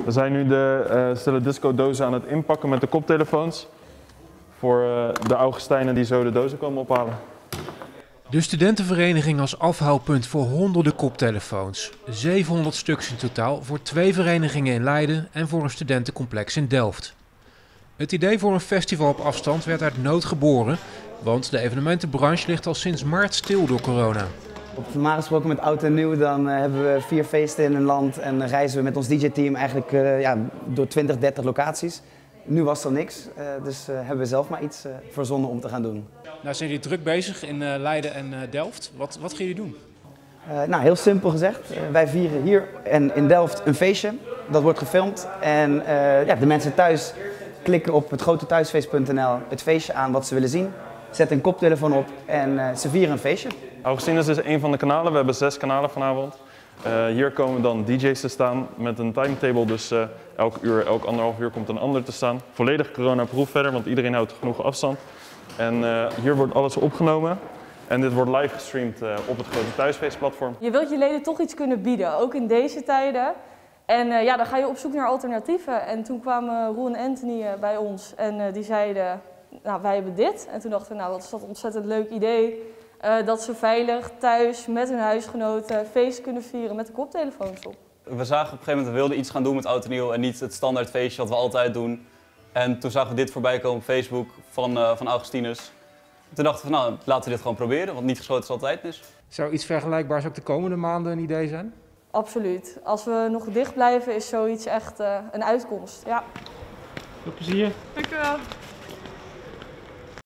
We zijn nu de stille disco dozen aan het inpakken met de koptelefoons. Voor de Augustijnen die zo de dozen komen ophalen. De studentenvereniging als afhaalpunt voor honderden koptelefoons. 700 stuks in totaal voor 2 verenigingen in Leiden en voor een studentencomplex in Delft. Het idee voor een festival op afstand werd uit nood geboren, want de evenementenbranche ligt al sinds maart stil door corona. Normaal gesproken met oud en nieuw dan hebben we 4 feesten in een land en reizen we met ons DJ-team eigenlijk door 20, 30 locaties. Nu was er niks, dus hebben we zelf maar iets verzonnen om te gaan doen. Nou zijn jullie druk bezig in Leiden en Delft. Wat gaan jullie doen? Nou, heel simpel gezegd, wij vieren hier en in Delft een feestje. Dat wordt gefilmd en de mensen thuis klikken op hetgrothethuisfeest.nl het feestje aan wat ze willen zien. Zetten een koptelefoon op en ze vieren een feestje. Augustinus is een van de kanalen, we hebben 6 kanalen vanavond. Hier komen dan DJ's te staan met een timetable, dus elk uur, elk 1,5 uur komt een ander te staan. Volledig corona-proof verder, want iedereen houdt genoeg afstand. En hier wordt alles opgenomen en dit wordt live gestreamd op het Grote Thuisfeestplatform. Je wilt je leden toch iets kunnen bieden, ook in deze tijden. En dan ga je op zoek naar alternatieven. En toen kwamen Roel en Anthony bij ons en die zeiden, nou wij hebben dit. En toen dachten we, nou wat is dat een ontzettend leuk idee. Dat ze veilig thuis met hun huisgenoten feest kunnen vieren met de koptelefoons op. We zagen op een gegeven moment, we wilden iets gaan doen met oud en nieuw en niet het standaard feestje wat we altijd doen. En toen zagen we dit voorbij komen op Facebook van Augustinus. Toen dachten we, nou laten we dit gewoon proberen, want niet geschoten is altijd mis. Zou iets vergelijkbaars ook de komende maanden een idee zijn? Absoluut. Als we nog dicht blijven is zoiets echt een uitkomst. Ja. Veel plezier. Dank u wel.